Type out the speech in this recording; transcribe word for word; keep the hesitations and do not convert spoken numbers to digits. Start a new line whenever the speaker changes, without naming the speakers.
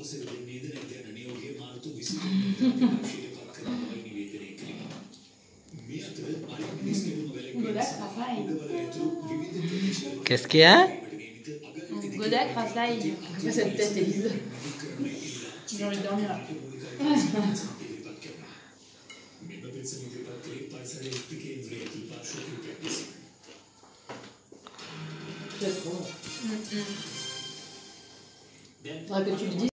Qu'est-ce qu'il y a?
Godak, Rafaï.
Cette tête, Elise.
J'ai envie de dormir.
C'est trop. Faudrait que tu le dises.